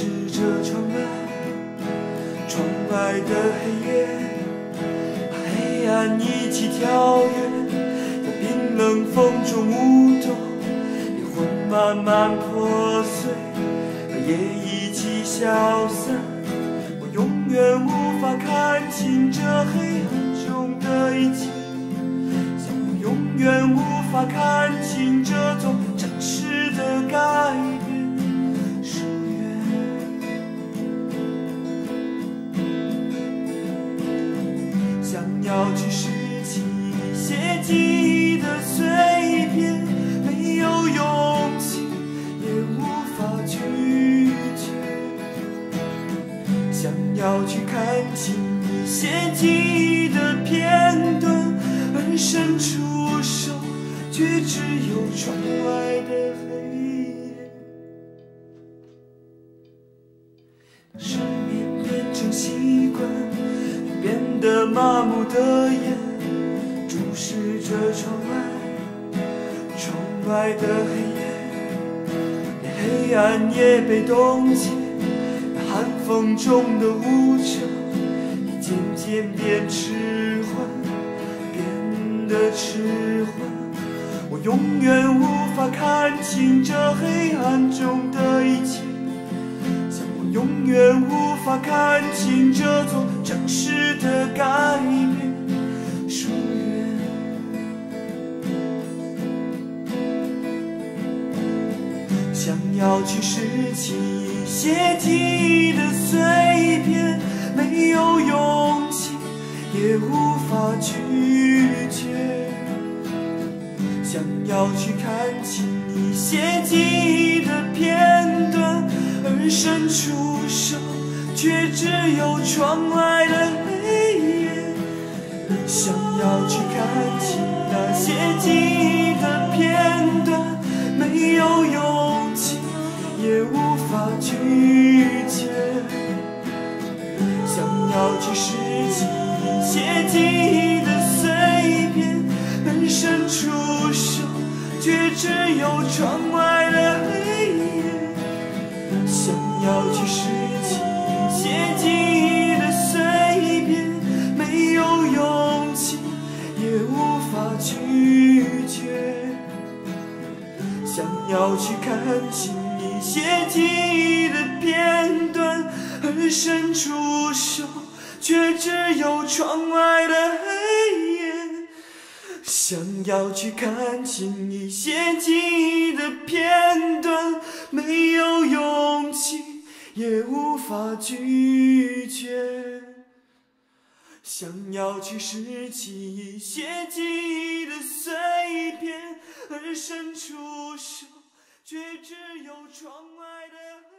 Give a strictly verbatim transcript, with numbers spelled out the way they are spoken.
视着窗外，窗外的黑夜，黑暗一起跳跃，在冰冷风中舞动，灵魂慢慢破碎，和夜一起消散。我永远无法看清这黑暗中的一切，像我永远无法看清这座城市的改变。十月，想要去拾起一些记忆的碎片，没有勇气，也无法拒绝。想要去看清一些记忆的片段，而伸出手，却只有窗外的黑夜。当失眠变成习惯，变得麻木的眼，注视着窗外，窗外的黑夜，连黑暗也被冻结。寒风中的舞者，也渐渐变迟缓，变得迟缓。我永远无法看清这黑暗中的一切，像我永远无法看清这座城市的改变。疏远，想要去拾起一些记忆的碎片，没有勇气，也无法拒绝。想要去看清一些记忆的片段，而伸出手，却只有窗外的黑夜。想要去看清那些记忆的片段，没有勇气，也无法拒绝。想要去拾起一些记忆的碎片，而伸出手，却只有窗外的黑夜。想要去拾起一些记忆的碎片，没有勇气，也无法拒绝。想要去看清一些记忆的片段，而伸出手，却只有窗外的黑夜。想要去看清一些记忆的片段，没有勇气，也无法拒绝。想要去拾起一些记忆的碎片，而伸出手，却只有窗外的